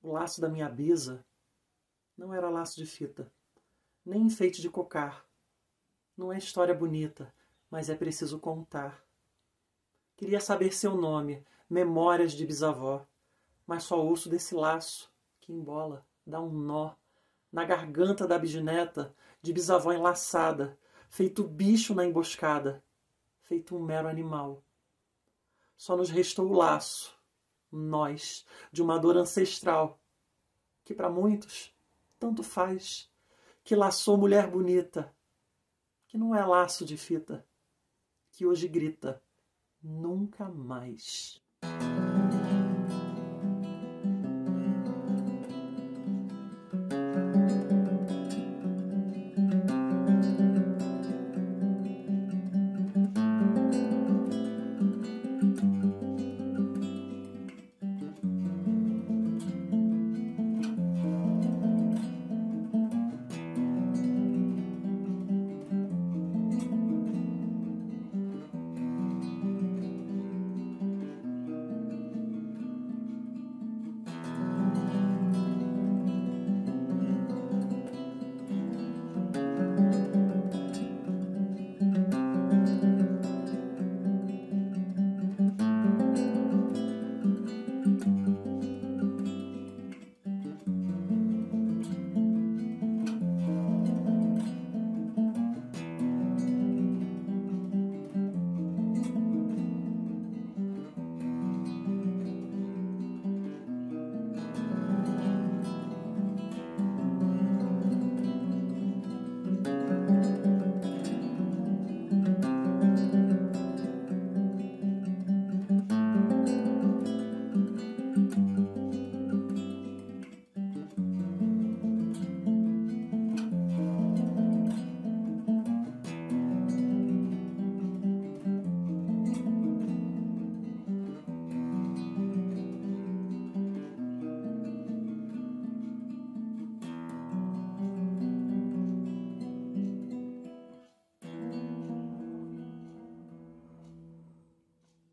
O laço da minha bisa não era laço de fita, nem enfeite de cocar. Não é história bonita, mas é preciso contar. Queria saber seu nome, memórias de bisavó, mas só ouço desse laço que embola, dá um nó na garganta da bisneta de bisavó enlaçada, feito bicho na emboscada, feito um mero animal. Só nos restou o laço, nós, de uma dor ancestral, que para muitos tanto faz, que laçou mulher bonita, que não é laço de fita, que hoje grita, nunca mais.